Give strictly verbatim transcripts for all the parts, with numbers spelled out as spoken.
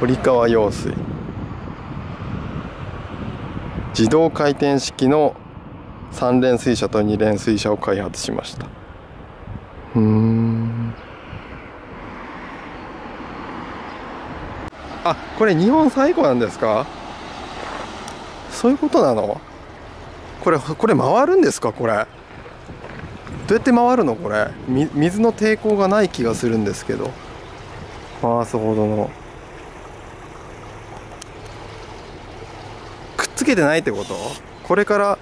堀川用水、自動回転式のさん連水車とに連水車を開発しました。うーん。あ、これ日本最古なんですか？そういうことなの？これこれ回るんですか？これどうやって回るの？これみ水の抵抗がない気がするんですけど、回すほどのくっつけてないってこと？これから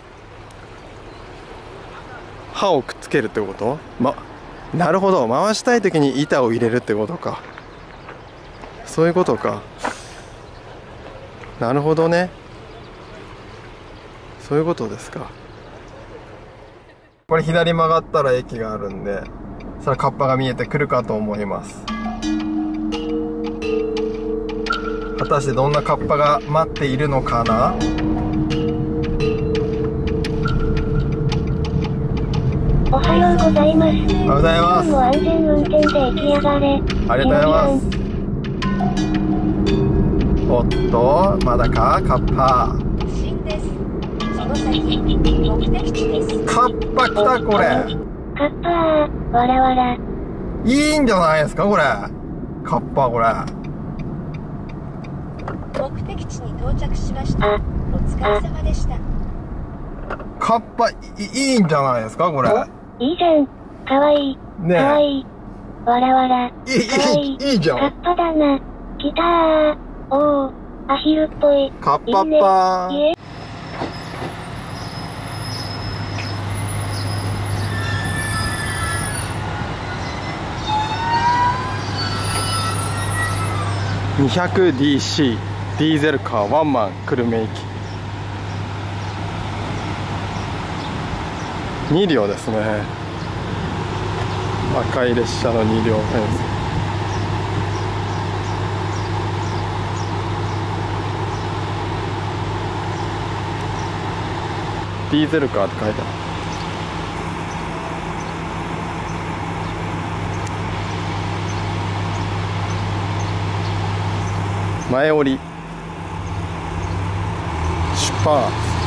刃をくっつけるってこと？ま、なるほど、回したい時に板を入れるってことか。そういうことか。なるほどね。そういうことですか。これ左曲がったら駅があるんで、それカッパが見えてくるかと思います。果たしてどんなカッパが待っているのかな。 おはようございます。 おはようございます。 今日も安全運転で行き上がれ。 ありがとうございます。おっと、まだか、カッパ。 その先、目的地です。 カッパ来た、これ。 カッパー、わらわら。 いいんじゃないですか、これ。カッパ、これ。 目的地に到着しました。お疲れ様でした。 カッパ、いいいんじゃないですか、これ。 いいじゃん。かわいい。 ねえ。 かわいい。わらわら。 いい、いい、いいじゃん。 カッパだな。来たー。おお、アヒルっぽい。 カッパッパー。 いいね。 にひゃくディーシー ディーゼルカーワンマン久留米行きに両ですね。赤い列車のに両編成。ディーゼルカーって書いてある。前折り出発。